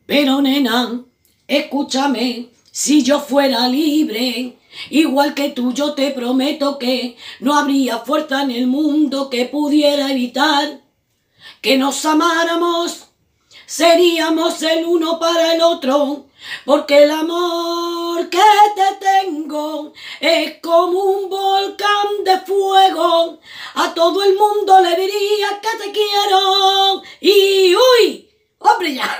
Pero nena, escúchame, si yo fuera libre, igual que tú, yo te prometo que no habría fuerza en el mundo que pudiera evitar que nos amáramos. Seríamos el uno para el otro, porque el amor que te tengo es como un volcán de fuego. A todo el mundo le diría que te quiero. Y ¡uy! ¡Hombre ya!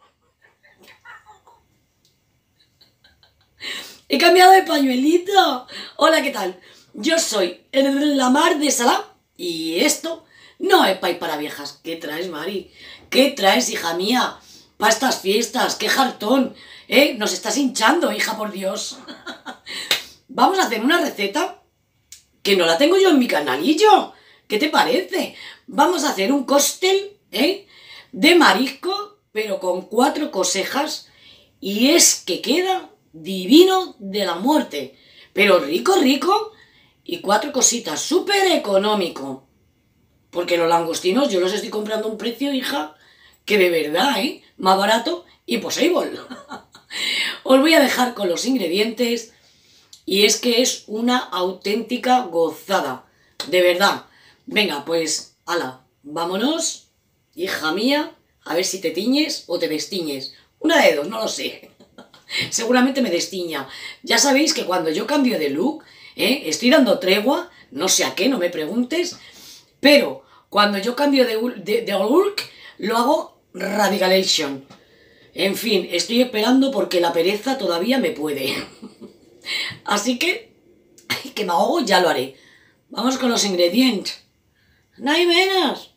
He cambiado de pañuelito. Hola, ¿qué tal? Yo soy la Mar de Salá y esto no es país para viejas. ¿Qué traes, Mari? ¿Qué traes, hija mía? Para estas fiestas, qué jartón. Nos estás hinchando, hija, por Dios. Vamos a hacer una receta que no la tengo yo en mi canalillo. ¿Qué te parece? Vamos a hacer un cóctel, de marisco, pero con 4 cosejas. Y es que queda divino de la muerte. Pero rico, rico. Y 4 cositas, súper económico. Porque los langostinos yo los estoy comprando a un precio, hija, que de verdad, más barato y posible. Os voy a dejar con los ingredientes y es que es una auténtica gozada. De verdad. Venga, pues, ala, vámonos, hija mía, a ver si te tiñes o te destiñes. Una de dos, no lo sé. Seguramente me destiña. Ya sabéis que cuando yo cambio de look, estoy dando tregua, no sé a qué, no me preguntes, pero cuando yo cambio de look, lo hago radicalation. En fin, estoy esperando porque la pereza todavía me puede. Así que me ahogo, ya lo haré. Vamos con los ingredientes. ¡No hay menos!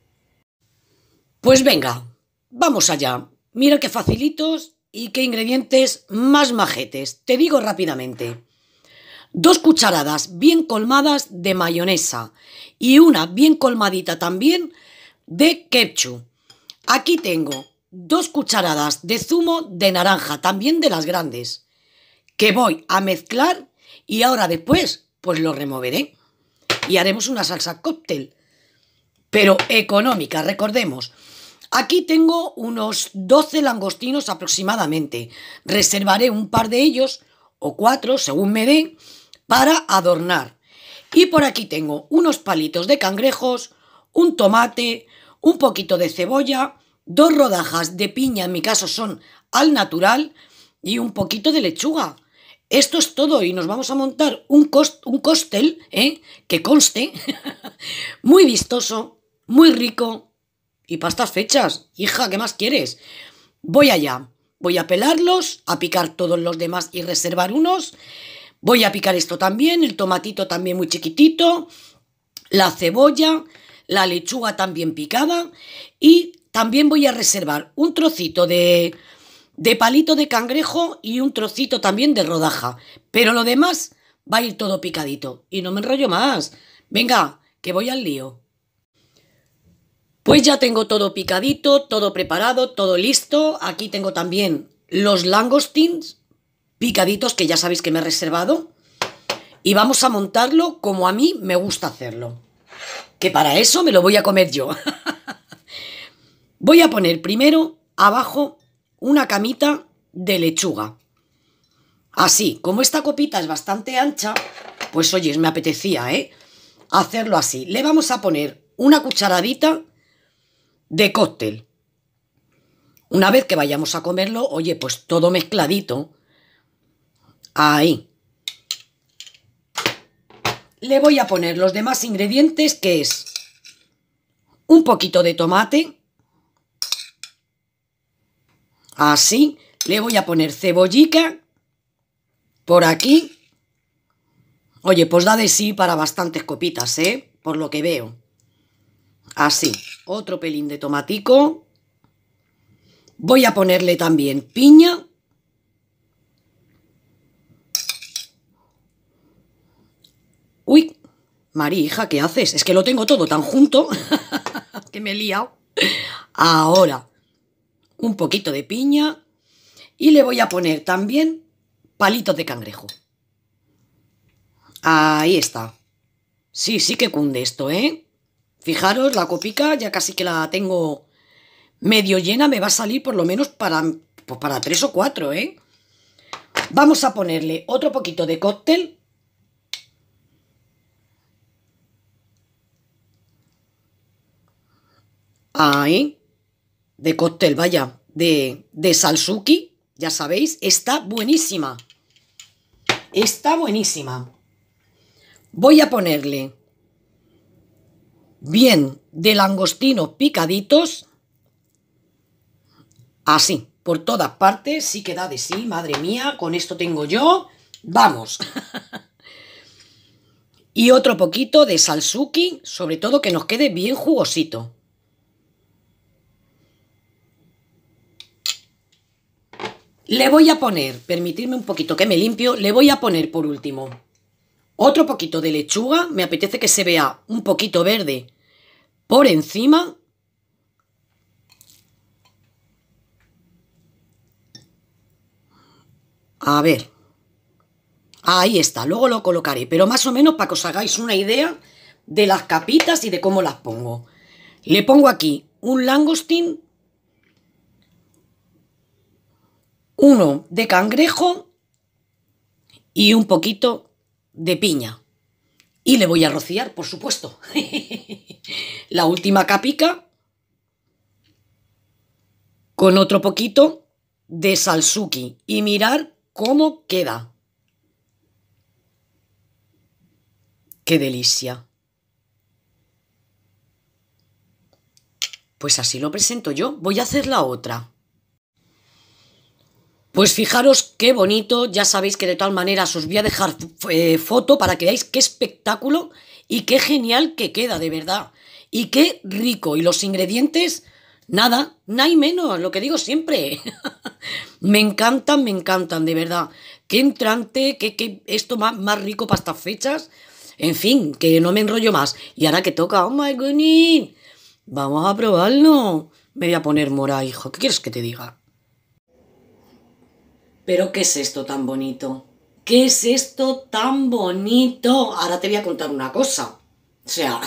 Pues venga, vamos allá. Mira qué facilitos y qué ingredientes más majetes. Te digo rápidamente. 2 cucharadas bien colmadas de mayonesa y una bien colmadita también de ketchup. Aquí tengo 2 cucharadas de zumo de naranja, también de las grandes, que voy a mezclar y ahora después pues lo removeré y haremos una salsa cóctel, pero económica, recordemos. Aquí tengo unos 12 langostinos aproximadamente. Reservaré un par de ellos o 4, según me dé, para adornar. Y por aquí tengo unos palitos de cangrejos, un tomate, un poquito de cebolla, 2 rodajas de piña, en mi caso son al natural, y un poquito de lechuga. Esto es todo y nos vamos a montar un cóctel, que conste, muy vistoso, muy rico. Y para estas fechas, hija, ¿qué más quieres? Voy allá, voy a pelarlos, a picar todos los demás y reservar unos. Voy a picar esto también, el tomatito también muy chiquitito, la cebolla, la lechuga también picada y también voy a reservar un trocito de palito de cangrejo y un trocito también de rodaja. Pero lo demás va a ir todo picadito y no me enrollo más. Venga, que voy al lío. Pues ya tengo todo picadito, todo preparado, todo listo. Aquí tengo también los langostins picaditos que ya sabéis que me he reservado. Y vamos a montarlo como a mí me gusta hacerlo. Que para eso me lo voy a comer yo. Voy a poner primero abajo una camita de lechuga. Así, como esta copita es bastante ancha, pues oyes, me apetecía, hacerlo así. Le vamos a poner una cucharadita de cóctel. Una vez que vayamos a comerlo, oye, pues todo mezcladito. Ahí. Le voy a poner los demás ingredientes, que es un poquito de tomate. Así. Le voy a poner cebollica por aquí. Oye, pues da de sí para bastantes copitas, por lo que veo. Así. Otro pelín de tomatico. Voy a ponerle también piña. Uy, María, hija, ¿qué haces? Es que lo tengo todo tan junto que me he liado. Ahora, un poquito de piña y le voy a poner también palitos de cangrejo. Ahí está. Sí, sí que cunde esto, Fijaros, la copica ya casi que la tengo medio llena me va a salir por lo menos para 3 o 4, ¿eh? Vamos a ponerle otro poquito de cóctel. Ahí. De cóctel, vaya. De salsuki, ya sabéis, está buenísima. Está buenísima. Voy a ponerle bien de langostinos picaditos. Así, por todas partes. Sí que da de sí, madre mía. Con esto tengo yo. Vamos. Y otro poquito de salsuki, sobre todo que nos quede bien jugosito. Le voy a poner, permitidme un poquito que me limpio, le voy a poner por último otro poquito de lechuga. Me apetece que se vea un poquito verde por encima. A ver. Ahí está, luego lo colocaré, pero más o menos para que os hagáis una idea de las capitas y de cómo las pongo. Le pongo aquí un langostín, uno de cangrejo y un poquito de piña. Y le voy a rociar, por supuesto. La última capica con otro poquito de salsuki. Y mirar cómo queda. ¡Qué delicia! Pues así lo presento yo. Voy a hacer la otra. Pues fijaros qué bonito. Ya sabéis que de todas maneras os voy a dejar foto para que veáis qué espectáculo y qué genial que queda, de verdad. Y qué rico. Y los ingredientes, nada, nada y menos, lo que digo siempre. Me encantan, de verdad. Qué entrante, qué esto más rico para estas fechas. En fin, que no me enrollo más. Y ahora que toca, oh my goodness, vamos a probarlo. Me voy a poner mora, hijo. ¿Qué quieres que te diga? ¿Pero qué es esto tan bonito? ¿Qué es esto tan bonito? Ahora te voy a contar una cosa. O sea,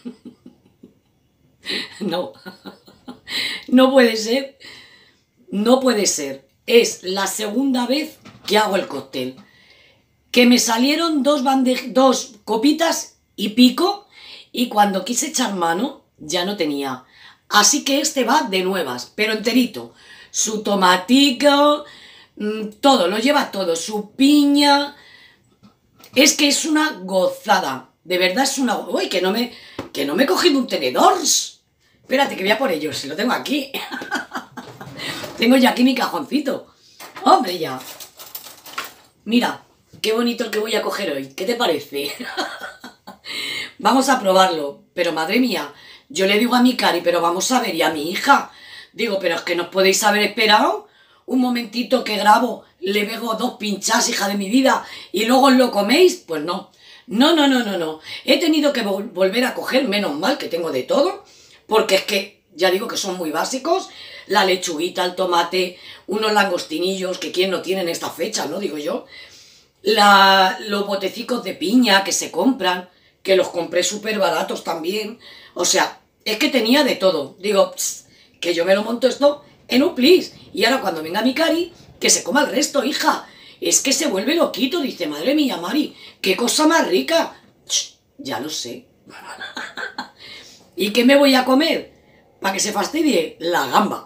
no, no puede ser. No puede ser. Es la segunda vez que hago el cóctel. Que me salieron dos copitas y pico, y cuando quise echar mano ya no tenía. Así que este va de nuevas, pero enterito. Su tomatico, todo, lo lleva todo, su piña. Es que es una gozada. De verdad es una... ¡Uy, que no me he cogido un tenedor! Espérate, que voy a por ello, si lo tengo aquí. Tengo ya aquí mi cajoncito. ¡Hombre, ya! Mira, qué bonito el que voy a coger hoy. ¿Qué te parece? Vamos a probarlo. Pero madre mía, yo le digo a mi Cari, pero vamos a ver, y a mi hija. Digo, pero es que no os podéis haber esperado un momentito que grabo, le pego 2 pinchas, hija de mi vida, y luego os lo coméis. Pues no. No. He tenido que volver a coger, menos mal que tengo de todo, porque es que, ya digo que son muy básicos. La lechuguita, el tomate, unos langostinillos, que quién no tiene en esta fecha, ¿no? Digo yo. Los botecicos de piña que se compran, que los compré súper baratos también. O sea, es que tenía de todo. Digo, que yo me lo monto esto en un plis. Y ahora cuando venga mi Cari, que se coma el resto, hija. Es que se vuelve loquito. Dice, madre mía, Mari, qué cosa más rica. Ya lo sé. ¿Y qué me voy a comer? Para que se fastidie, la gamba.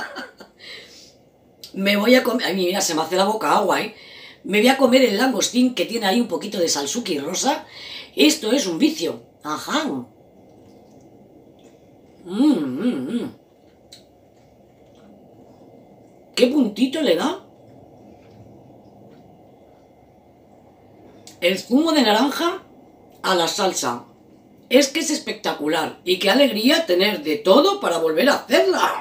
Me voy a comer... Ay, mira, se me hace la boca agua, ¿eh? Me voy a comer el langostín que tiene ahí un poquito de salsuki rosa. Esto es un vicio. Ajá. ¿Qué puntito le da? El zumo de naranja a la salsa. Es que es espectacular. Y qué alegría tener de todo para volver a hacerla.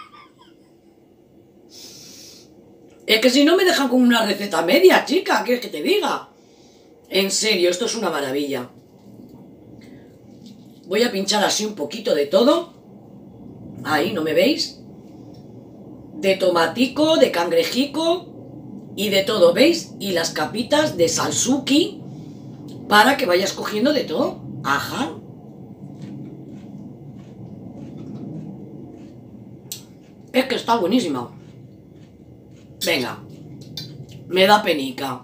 Es que si no me dejan con una receta media, chica, ¿quieres que te diga? En serio, esto es una maravilla. Voy a pinchar así un poquito de todo. Ahí, ¿no me veis? De tomatico, de cangrejico y de todo, ¿veis? Y las capitas de salsuki para que vayas cogiendo de todo. Ajá. está buenísima. Venga, me da penica.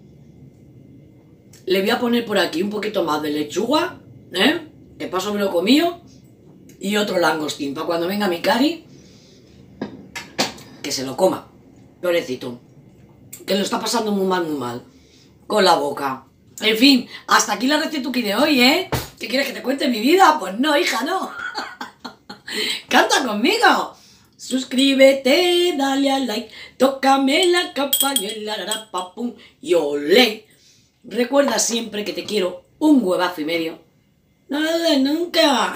Le voy a poner por aquí un poquito más de lechuga, que paso me lo comí, y otro langostín, para cuando venga mi cari, que se lo coma. Pobrecito, que lo está pasando muy mal, con la boca. En fin, hasta aquí la recetuki de hoy, ¿eh? ¿Qué quieres que te cuente mi vida? Pues no, hija, no. ¡Canta conmigo! Suscríbete, dale al like, tócame la campanita, papum, y olé. Recuerda siempre que te quiero un huevazo y medio. Nada, nunca.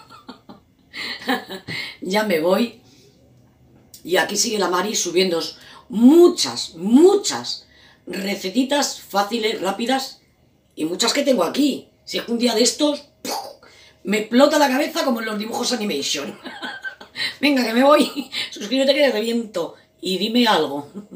Ya me voy. Y aquí sigue la Mari subiendo muchas recetitas fáciles, rápidas y muchas que tengo aquí. Si es que un día de estos me explota la cabeza como en los dibujos animation. Venga, que me voy. Suscríbete que te reviento y dime algo.